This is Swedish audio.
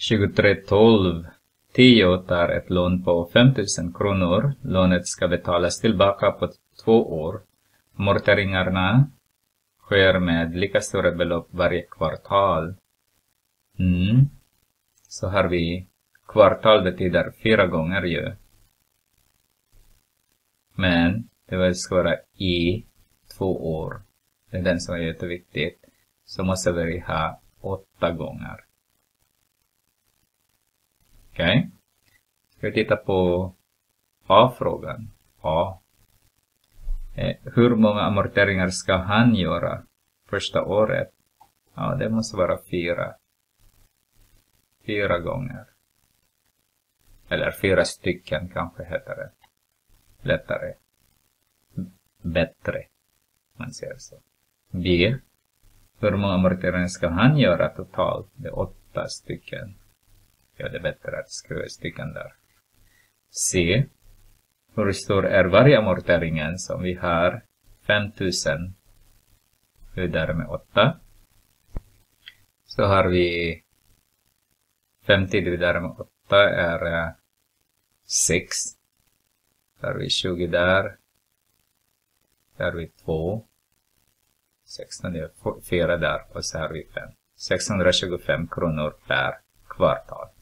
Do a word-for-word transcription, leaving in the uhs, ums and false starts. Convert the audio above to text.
tjugotre tolv. tio tar ett lån på fem tusen kronor. Lånet ska betalas tillbaka på två år. Amorteringarna sker med lika stora belopp varje kvartal. Mm. Så har vi kvartal betyder fyra gånger ju. Men det ska vara i två år. Det är den som är jätteviktigt. Så måste vi ha åtta gånger. Okej. Okay. Ska vi titta på A-frågan. A. Eh, hur många amorteringar ska han göra första året? Ja, det måste vara fyra. Fyra gånger. Eller fyra stycken kanske heter det. Lättare. Bättre. Man säger så. B. Hur många amorteringar ska han göra totalt? Det är åtta stycken. Ja, det är bättre att skriva stycken där. C. Hur stor är varje amorteringen som vi har? fem tusen. Vidare med åtta. Så har vi femtio dividerat med åtta är sex. Där har vi tjugo där. Där har vi två. sexton är fyra där och så har vi fem. sexhundratjugofem kronor per kvartal.